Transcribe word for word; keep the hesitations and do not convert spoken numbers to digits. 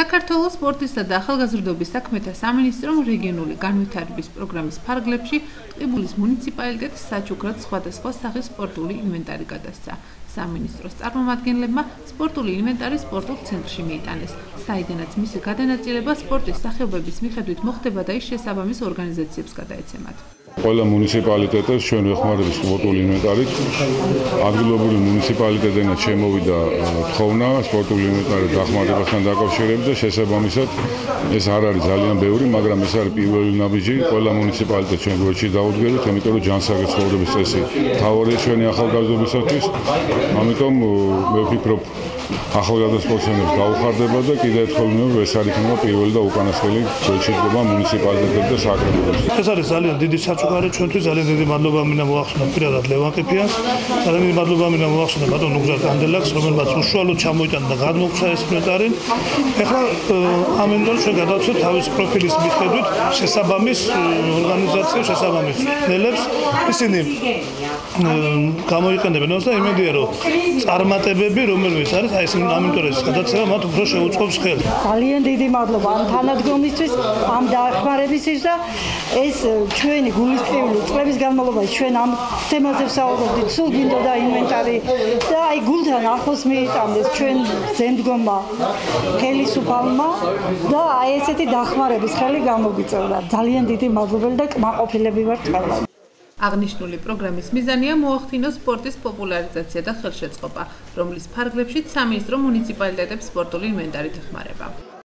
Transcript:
საქართველოს სპორტისა და ახალგაზრდობის საქმეთა სამინისტრომ რეგიონული განვითარების პროგრამის ფარგლებში ტყიბულის მუნიციპალიტეტს საჩუქრად სხვადასხვა სახის სპორტული ინვენტარი გადასცა. სამინისტროს წარმომადგენლებმა სპორტული ინვენტარი სპორტულ ცენტრში მიიტანეს, საიდანაც მისი გადანაწილება სპორტის სახეობების მიხედვით მოხდება და ის შესაბამის ორგანიზაციებს გადაეცემათ. Ყველა მუნიციპალიტეტს ჩვენ ვეხმარებით სპორტული ინვენტარით. ადგილობრივი მუნიციპალიტეტებიდან შემოვიდა თხოვნა სპორტული ინვენტარის დახმარებასთან დაკავშირებით და შესაბამისად ეს არ არის ძალიან ბევრი, მაგრამ ეს არის პირველი ნაბიჯი. ყველა მუნიციპალიტეტს ჩვენ გვერდში დაუდგებით, იმიტომ რომ ჯანსაღი ცხოვრების წესი მთავარია ჩვენი ახალგაზრდობისათვის. ამიტომ მე ვფიქრობ, ახალგაზრდა სპორტსმენებს გაუხარდება და კიდევ ერთხელ ვიმეორებ, ეს არის იქნება პირველი და უკანასკნელი გვერდში დგომა მუნიციპალიტეტებს და საკრებულოს. ეს არის ძალიან დიდი საჩუქარი ჩვენთვის, ძალიან დიდი მადლობა მინდა მოახსნა პირადად ლევან ყიფიანს, ძალიან დიდი მადლობა მინდა მოახსნა ბატონ ნუგზარ კანდელაკს, რომელმაც უშუალოდ ჩამოიტანა და გადმოგვცა ეს ინვენტარი. ეხლა ამ ინვენტარს ჩვენ გადავცეთ თავის პროფილის მიხედვით შესაბამის ორგანიზაციებს, შესაბამის მწვრთნელებს. ისინი გამოიყენებენ და იმედია რომ წარმატებები, რომელიც არის აი ეს ინვენტარის გადაცემა მათ უფრო შეუწყობს ხელს. ძალიან დიდი მადლობა ამ თანადგომისთვის, ამ დაახმარებისთვის და ეს ჩვენი გულისწყრიული წლების განმავლობაში ჩვენ ამ თემაზე ვსაუბრობდით, სულ გინდოდა ინვენტარი და აი გულთან ახლოს მიიტანეს ჩვენ ზემდგომა ხელისუფალმა და აი ესეთი დახმარების ხელი გამოგვიწევდა. ძალიან დიდი მადლობელი და კმაყოფილები ვართ ყველა. აღნიშნული პროგრამის მიზანია მოახდინოს სპორტის პოპულარიზაცია და ხელშეწყობა, რომლის ფარგლებშიც სამინისტრო მუნიციპალიტეტებს სპორტული ინვენტარით ეხმარება.